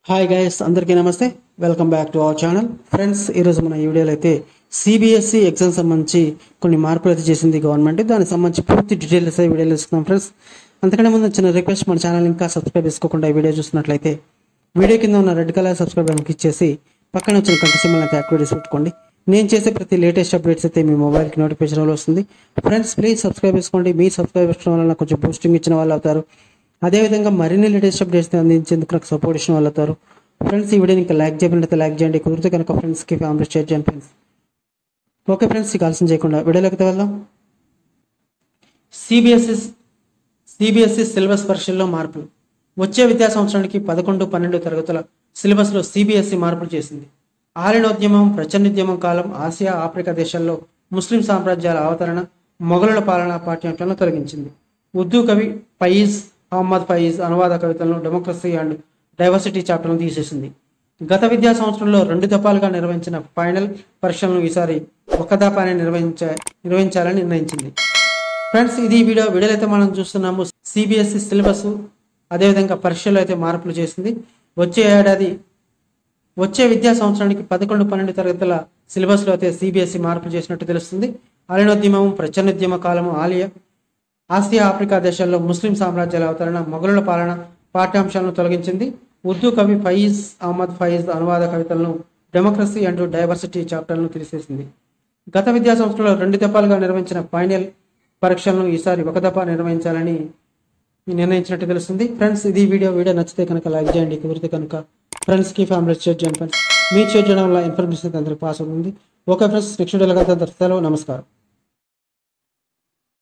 Hi guys, అందరికీ నమస్తే. Welcome back to our channel. Friends, ఈరోజు మన ఈ వీడియోలో అయితే సిబిఎస్ఈ ఎగ్జామ్ సంబంధించి కొన్ని మార్పులు అయితే చేసింది గవర్నమెంట్. దానికి సంబంధించి పూర్తి డీటెయిల్స్ అయితే వీడియోలో ఇస్తున్నాం ఫ్రెండ్స్. అంతకంటే ముందు చిన్న రిక్వెస్ట్, మన ఛానల్ ఇంకా సబ్స్క్రైబ్ చేసుకోకుండా ఈ వీడియో చూస్తున్నట్లయితే వీడియో కింద ఉన్న red colour subscribe button click చేసి పక్కన వచ్చిన గంట సింబల్ అయితే యాక్టివేట్ చేసి పెట్టుకోండి. నేను చేసే ప్రతి లేటెస్ట్ అప్డేట్స్ అయితే మీ మొబైల్కి నోటిఫికేషన్ వస్తుంది. ఫ్రెండ్స్, ప్లీజ్ సబ్స్క్రైబ్ చేసుకోండి. మీ సబ్స్క్రైబ్ చేసుకోవడం వల్ల కొంచెం బూస్టింగ్ ఇచ్చిన వాళ్ళు అవుతారు. అదేవిధంగా మరిన్ని లేటెస్ట్ అప్డేట్స్ అందించేందుకు నాకు సపోర్ట్ ఇచ్చిన వాళ్ళు అవుతారు. ఫ్రెండ్స్, ఈ వీడియోని ఇంకా లైక్ చేయకపోతే లైక్ చేయండి, కుదిరితే కనుక ఫ్రెండ్స్కి ఫ్యామిలీ షేర్ చేయండి ఫ్రెండ్స్. ఓకే ఫ్రెండ్స్, ఇక ఆలస్యం చేయకుండా వీడియోలోకి వెళ్దాం. సిబిఎస్ఈ సిలబస్ పరీక్షల్లో మార్పులు. వచ్చే విద్యా సంవత్సరానికి 11, 12 తరగతుల సిలబస్లో సిబిఎస్ఈ మార్పులు చేసింది. ఆర్యనోద్యమం, ప్రచన్యోద్యమం కాలం, ఆసియా, ఆఫ్రికా దేశాల్లో ముస్లిం సామ్రాజ్యాల అవతరణ, మొఘలుల పాలన పాఠ్యాంశాలను తొలగించింది. ఉర్దూ కవి ఫయీజ్ అహ్మద్ ఫయీజ్ అనువాద కవితలను, డెమోక్రసీ అండ్ డైవర్సిటీ చాప్టర్ను తీసేసింది. గత విద్యా సంవత్సరంలో 2 దఫాలుగా నిర్వహించిన ఫైనల్ పరీక్షలను ఈసారి ఒక దఫానే నిర్వహించాలని నిర్ణయించింది. ఫ్రెండ్స్, ఇది వీడియోలో అయితే మనం చూస్తున్నాము. సిబిఎస్ఈ సిలబస్ అదేవిధంగా పరీక్షల్లో అయితే మార్పులు చేసింది. వచ్చే విద్యా సంవత్సరానికి 11, 12 తరగతుల సిలబస్లో అయితే సిబిఎస్ఈ మార్పులు చేసినట్టు తెలుస్తుంది. ఆర్యనోద్యమం, ప్రచన్యోద్యమ కాలము, ఆసియా, ఆఫ్రికా దేశాల్లో ముస్లిం సామ్రాజ్యాల అవతరణ, మొఘలుల పాలన పాఠ్యాంశాలను తొలగించింది. ఉర్దూ కవి ఫయీజ్ అహ్మద్ ఫయీజ్ అనువాద కవితలను, డెమోక్రసీ అండ్ డైవర్సిటీ చాప్టర్లను తీసేసింది. గత విద్యా సంవత్సరంలో 2 దఫాలుగా నిర్వహించిన ఫైనల్ పరీక్షలను ఈసారి ఒక దఫా నిర్వహించాలని నిర్ణయించినట్టు తెలుస్తుంది. ఫ్రెండ్స్, ఇది వీడియో నచ్చితే కనుక లైక్ చేయండి, కుదిరితే కనుక ఫ్రెండ్స్కి ఫ్యామిలీ షేర్ చేయండి ఫ్రెండ్స్. మీకు షేర్ చేయడం వల్ల ఇన్ఫర్మేషన్ అందరికి పాస్ అవుతుంది. ఓకే ఫ్రెండ్స్, నెక్స్ట్ వీడియోలో కలుద్దాం. నమస్కారం.